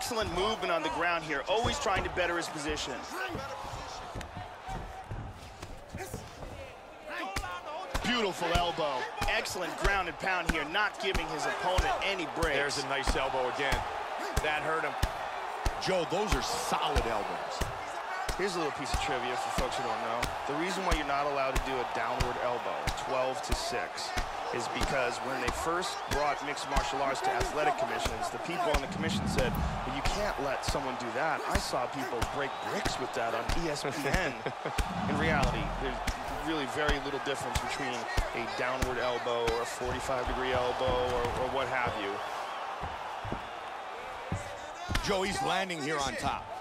excellent movement on the ground here, always trying to better his position. Beautiful elbow. Excellent ground and pound here, not giving his opponent any breaks. There's a nice elbow again. That hurt him. Joe, those are solid elbows. Here's a little piece of trivia for folks who don't know. The reason why you're not allowed to do a downward elbow, 12-6, is because when they first brought mixed martial arts to athletic commissions, the people on the commission said, well, you can't let someone do that. I saw people break bricks with that on ESPN. In reality, there's really very little difference between a downward elbow or a 45-degree elbow or what have you. Joe, he's landing here on top.